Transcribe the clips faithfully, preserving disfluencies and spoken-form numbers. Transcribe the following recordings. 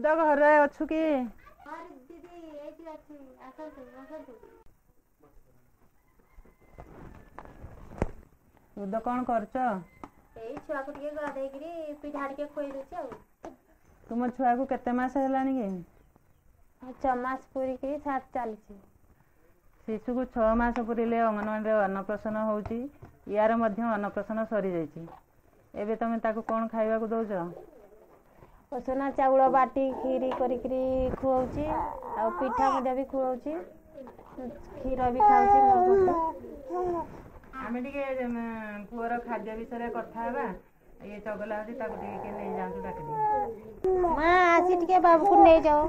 उद घरे अच्छु कि उद कौन कर छुआ को गधे पिठा टे खुई दे। तुम छुआ को केते मास है कि छमास पूरी सात चली शिशु को छह मास पूरे अंगनवाड़ी अन्नप्राशन होउची यार मध्य अन्नप्राशन सरी जाइए। एबे तुम ताको कौन खाइबा को दौच उसना चाउल बाटी खीरी करी खुआउची आ पिठा मध्य भी खुआउची क्षीर भी खाउची। आमे टिके पुअर खाद्य विषय कथा हेबा ये चगला होती ताको टिके के नै जांतु डाकदी मां आसी टिके बाबू को नै जाओ।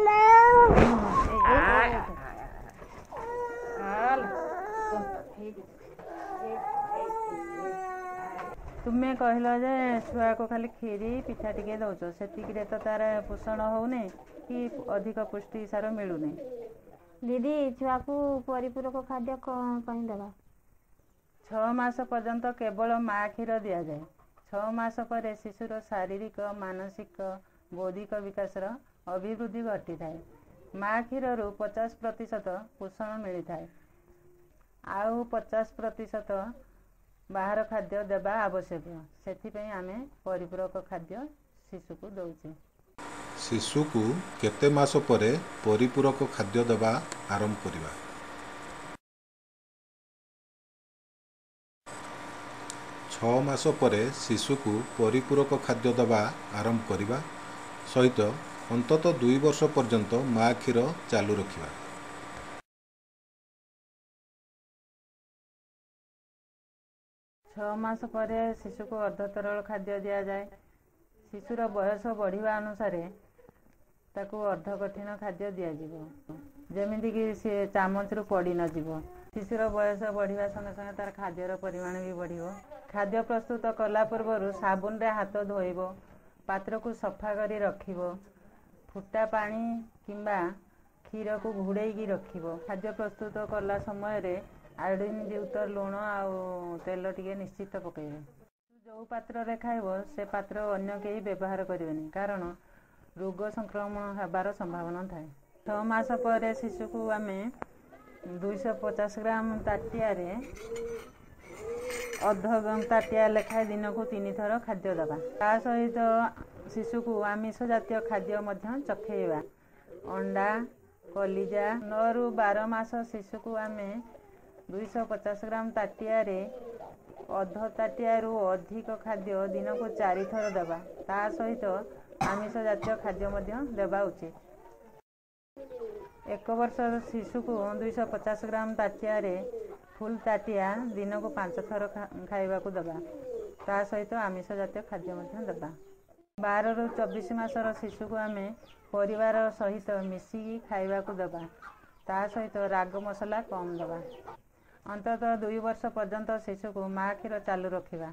तुम्हें कहल जे छुआ को खाली खीरी पिठा टिके दौच से तो तार पोषण होने कि अधिक पुष्टि सार मिलूनी। दीदी छुआ को परिपूरक खाद्य कहीं देवा छह मास पर्यंत केवल माँ क्षीर दि जाए। छह मास पर शिशुर शारीरिक मानसिक बौद्धिक विकास अभिवृद्धि घटी थाए। माँ क्षीर रु पचास प्रतिशत पोषण मिलता है आउ पचास प्रतिशत बाहर खाद्य देवा आवश्यक से आमे परिपूरक खाद्य शिशु को दौचे। शिशु को केते मास परे परिपूरक खाद्य देवा आरंभ करिबा। छह मास परे शिशु को परिपूरक खाद्य देवा आरंभ करिबा सहित अंततः दुई वर्ष पर्यंत माँ क्षीर चालू रखिबा। छह मास पर शिशु को अर्ध तरल खाद्य दि जाए। शिशुर बयस बढ़िया अनुसार ताको अर्ध कठिन खाद्य दिज्व जमीक सी चामच रु पड़ न जीव। शिशुर बयस बढ़िया संगे संगे तार खाद्यर परिमाण भी बढ़। खाद्य प्रस्तुत कला पूर्व साबुन रे हाथ धोइब पात्र को सफा करी रखिब फुटा पानी किंबा क्षीर को घोड़े रखिब। खाद्य प्रस्तुत कला समय आयोडीन युक्त लुण आउ तेल टिके निश्चित पकेबे। जो पात्र रे खाइब से पात्र अन्य कहीं व्यवहार करेनि कारण रोग संक्रमण होबार संभावना थाए। छह मास पर शिशु को आमे दो सौ पचास ग्राम ताटिया रे अर्ध ताटिया लेखाए दिन को तीन थर खाद्य दबा। ता सहित शिशु को आमिष जातीय खाद्य मध्य चखेइबा। अंडा कलिजा नौ रु बारह मास शिशु को आमे दो सौ पचास ग्राम ताटिया रे अर्ध ताटिया रु अधिक खाद्य दिन को चारि थर देवा। ता सहित आमिष जातीय खाद्य मध्य देवा उचित। एक वर्ष शिशु को दो सौ पचास ग्राम ताटिया रे फुल ताटिया दिन को पांच थर खाइबा को देवा। ता सहित आमिष जातीय खाद्य मध्य देवा। बारह रु चौबीस मासर शिशु को आमे परिवार सहित मिसिकी खाइबा को देवा। ता सहित राग मसला कम देवा। अंततः दुई वर्ष पर्यंत शिशु को माँ क्षीर चालू रखिबा।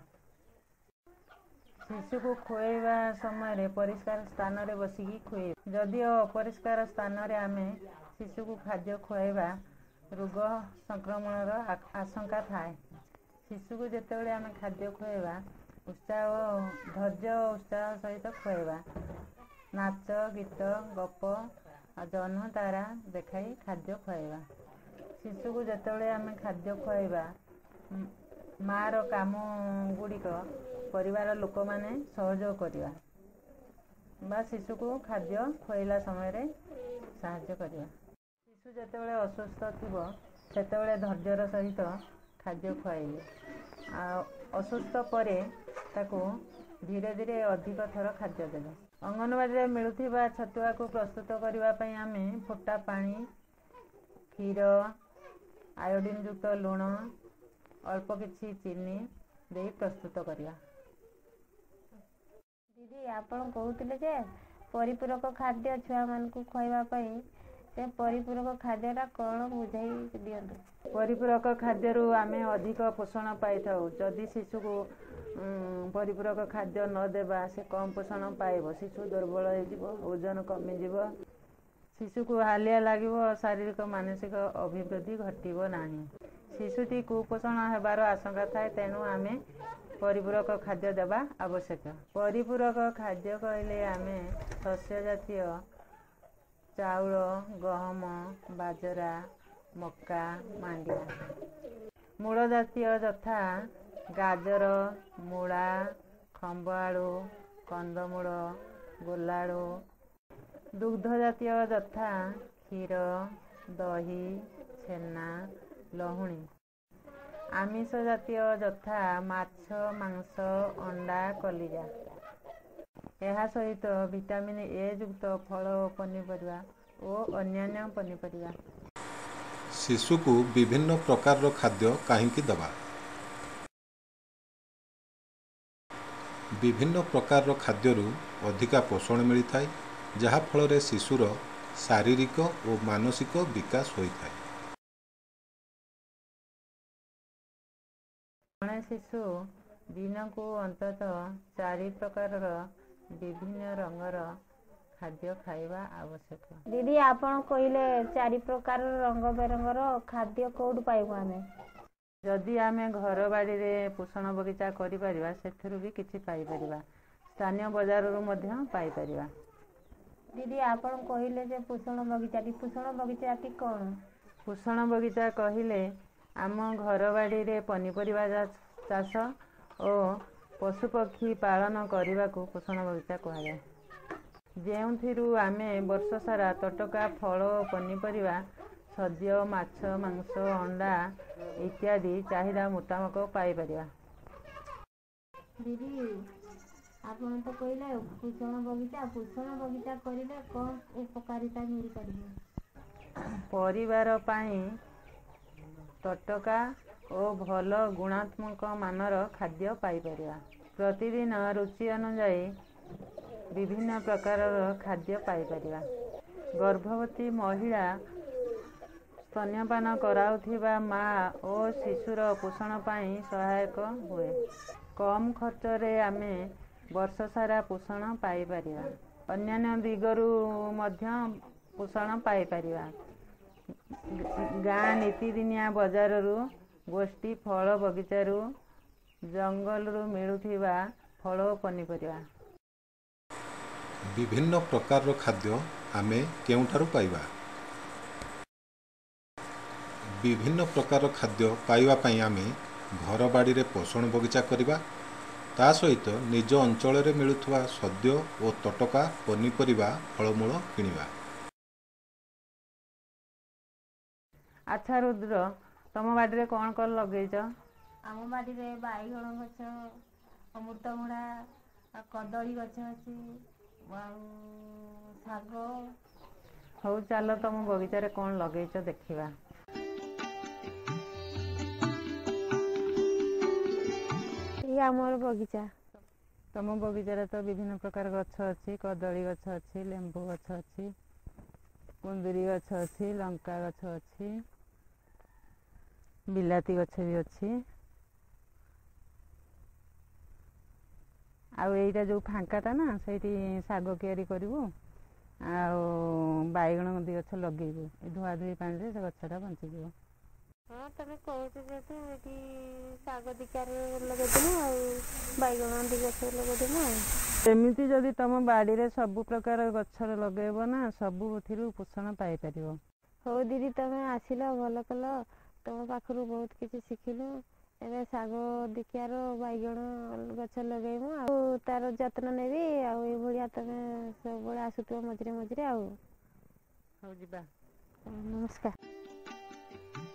शिशु को खुएबा समय परिष्कार स्थान रे बसिकी खुए। जदि अपरिष्कार स्थान रे आमे शिशु को खाद्य खुएबा रोग संक्रमण आशंका थाए। शिशु को जेतेबेले आमे खाद्य खुएबा उत्साह धैर्य उत्साह सहित खुएबा। नाच गीत गप जन्ह तारा देखाई खाद्य खुएबा। शिशु को जेतेबेले आमे खाद्य खुएबा माँ रो काम गुड़िक परिवार लोक माने सहयोग करिबा बा शिशु को खाद्य खुएला समय रे साहाय्य करिबा। शिशु जेतेबेले असुस्थ थिबो सेतेबेले धैर्यर सहित खाद्य खुआइबे। आ असुस्थ परे ताको धीरे धीरे अधिक थर खाद्य देबे। अंगनवाड़ी रे मिलुथिबा छतुआ को प्रस्तुत करिबा पई आमे फुटा पानी क्षीर आयोडीन युक्त लुण अल्प किछि चीनी दे प्रस्तुत करिया। दीदी आपण कहउतिले जे परिपूरक खाद्य छुआ मान को खइबा पई से परिपूरक खाद्यटा कौन बुझाई दियंतु। परिपूरक खाद्य रु आमे अधिक पोषण पाई थाउ। जदि शिशु को परिपूरक खाद्य न देबा से कम पोषण पाइब। शिशु दुर्बल हो ओजन कमी जीव। शिशु को हालिया लागिब शारीरिक मानसिक अभिवृद्धि घटिब नाही। शिशुटी कुपोषण हेबार आशंका थाए। तेणु आमे ପରିପୂରକ ଖାଦ୍ୟ ଦେବା ଆବଶ୍ୟକ। ପରିପୂରକ ଖାଦ୍ୟ କହିଲେ ଆମେ ଶସ୍ୟ ଜାତୀୟ ଚାଉଳ, ଗହମ, ବାଜରା, ମକା, ମାଣ୍ଡିଆ, ମୂଳ ଜାତୀୟ ଯଥା ଗାଜର, ମୂଳା, ଖମ୍ବ ଆଳୁ, କନ୍ଦମୂଳ, ଗୋଲାଳୁ, ଦୁଗ୍ଧ ଜାତୀୟ ଯଥା କ୍ଷୀର, ଦହି, ଛେନା, ଲହୁଣୀ, ଆମିଷ ଜାତୀୟ ଯଥା ମାଛ, ମାଂସ, ଅଣ୍ଡା, କଲିଜା। ଏହା ସହିତ ଭିଟାମିନ୍ ଏ ଯୁକ୍ତ ଫଳ ଓ ପନିପରିବା ଓ ଅନ୍ୟାନ୍ୟ ପନିପରିବା। ଶିଶୁକୁ ବିଭିନ୍ନ ପ୍ରକାରର ଖାଦ୍ୟ କାହିଁକି ଦେବା? ବିଭିନ୍ନ ପ୍ରକାରର ଖାଦ୍ୟରୁ ଅଧିକା ପୋଷଣ ମିଳିଥାଏ, ଯାହାଫଳରେ ଶିଶୁର ଶାରୀରିକ ଓ ମାନସିକ ବିକାଶ ହୋଇଥାଏ। ଜଣେ ଶିଶୁ ଦିନକୁ ଅନ୍ତତଃ ଚାରି ପ୍ରକାରର ବିଭିନ୍ନ ରଙ୍ଗର ଖାଦ୍ୟ ଖାଇବା ଆବଶ୍ୟକ। ଦିଦି ଆପଣ କହିଲେ ଚାରି ପ୍ରକାର ରଙ୍ଗ ବେରଙ୍ଗର ଖାଦ୍ୟ କୋଉଠୁ ପାଇବୁ ଆମେ? ଯଦି ଆମେ ଘର ବାଡ଼ିରେ ପୋଷଣ ବଗିଚା କରିପାରିବା ସେଥିରୁ ବି କିଛି ପାଇପାରିବା। ସ୍ଥାନୀୟ ବଜାରରୁ ମଧ୍ୟ ପାଇପାରିବା। ଦିଦି ଆପଣ କହିଲେ ଯେ ପୋଷଣ ବଗିଚାଟି ପୋଷଣ ବଗିଚାଟି କ'ଣ? ପୋଷଣ ବଗିଚା କହିଲେ ଆମ ଘର ବାଡ଼ିରେ ପନିପରିବା ଚାଷ ଓ ପଶୁପକ୍ଷୀ ପାଳନ କରିବାକୁ ପୋଷଣ ବଗିଚା କୁହାଯାଏ, ଯେଉଁଥିରୁ ଆମେ ବର୍ଷ ସାରା ତଟକା ଫଳ ଓ ପନିପରିବା, ଶସ୍ୟ, ମାଛ, ମାଂସ, ଅଣ୍ଡା ଇତ୍ୟାଦି ଚାହିଦା ମୁତାବକ ପାଇପାରିବା। ଦିଦି ଆପଣ ତ କହିଲେ ପୋଷଣ ବଗିଚା ପୋଷଣ ବଗିଚା କରିଲେ କ'ଣ ଉପକାରିତା ମିଳିପାରିବ? ପରିବାର ପାଇଁ ତଟକା ଓ ଭଲ ଗୁଣାତ୍ମକ ମାନର ଖାଦ୍ୟ ପାଇପାରିବା। ପ୍ରତିଦିନ ରୁଚି ଅନୁଯାୟୀ ବିଭିନ୍ନ ପ୍ରକାରର ଖାଦ୍ୟ ପାଇପାରିବା। ଗର୍ଭବତୀ ମହିଳା, ସ୍ତନ୍ୟପାନ କରାଉଥିବା ମା ଓ ଶିଶୁର ପୋଷଣ ପାଇଁ ସହାୟକ ହୁଏ। କମ୍ ଖର୍ଚ୍ଚରେ ଆମେ ବର୍ଷ ସାରା ପୋଷଣ ପାଇପାରିବା। ଅନ୍ୟାନ୍ୟ ଦିଗରୁ ମଧ୍ୟ ପୋଷଣ ପାଇପାରିବା। ଗାଁ ନିତିଦିନିଆ ବଜାରରୁ, ଗୋଷ୍ଠୀ ଫଳ ବଗିଚାରୁ, ଜଙ୍ଗଲରୁ ମିଳୁଥିବା ଫଳ ଓ ପନିପରିବା। ବିଭିନ୍ନ ପ୍ରକାରର ଖାଦ୍ୟ ଆମେ କେଉଁଠାରୁ ପାଇବା? ବିଭିନ୍ନ ପ୍ରକାରର ଖାଦ୍ୟ ପାଇବା ପାଇଁ ଆମେ ଘର ବାଡ଼ିରେ ପୋଷଣ ବଗିଚା କରିବା, ତା ସହିତ ନିଜ ଅଞ୍ଚଳରେ ମିଳୁଥିବା ଶସ୍ୟ ଓ ତଟକା ପନିପରିବା, ଫଳମୂଳ କିଣିବା। ଆଚ୍ଛା ରୁଦ୍ର, ତମ ବାଡ଼ିରେ କ'ଣ କ'ଣ ଲଗେଇଛ? ଆମ ବାଡ଼ିରେ ବାଇଗଣ ଗଛ, ଅମୃତଭଣ୍ଡା, କଦଳୀ ଗଛ ଅଛି, ଆଉ ଶାଗ। ହଉ ଚାଲ ତମ ବଗିଚାରେ କ'ଣ ଲଗେଇଛ ଦେଖିବା। ଇଏ ଆମର ବଗିଚା। ତମ ବଗିଚାରେ ତ ବିଭିନ୍ନ ପ୍ରକାର ଗଛ ଅଛି, କଦଳୀ ଗଛ ଅଛି, ଲେମ୍ବୁ ଗଛ ଅଛି, କୁନ୍ଦୁରି ଗଛ ଅଛି, ଲଙ୍କା ଗଛ ଅଛି, ବିଲାତି ଗଛ ବି ଅଛି। ଆଉ ଏଇଟା ଯେଉଁ ଫାଙ୍କାଟା ନା, ସେଇଠି ଶାଗ କିଆରି କରିବୁ, ଆଉ ବାଇଗଣ ଦି ଗଛ ଲଗେଇବୁ। ଏ ଧୁଆ ଧୁଇ ପାଣିରେ ସେ ଗଛଟା ବଞ୍ଚିଯିବ। ହଁ ତମେ କହୁଛ ଯେହେତୁ ଏଠି ଶାଗ ଦିକାର ଲଗେଇଦେବୁ ଆଉ ବାଇଗଣ ଦି ଗଛ ଲଗେଇଦେବୁ ଆଉ। ଏମିତି ଯଦି ତମ ବାଡ଼ିରେ ସବୁ ପ୍ରକାର ଗଛ ଲଗେଇବ ନା, ସବୁଥିରୁ ପୋଷଣ ପାଇପାରିବ। ହଉ ଦିଦି ତମେ ଆସିଲ, ଭଲ କଲ, ତମ ପାଖରୁ ବହୁତ କିଛି ଶିଖିଲୁ। ଏବେ ଶାଗ ଦିକିଆର ବାଇଗଣ ଗଛ ଲଗେଇବୁ ଆଉ ତାର ଯତ୍ନ ନେବି। ଆଉ ଏଇଭଳିଆ ତମେ ସବୁବେଳେ ଆସୁଥିବ ମଝିରେ ମଝିରେ ଆଉ। ହଉ ଯିବା। ନମସ୍କାର।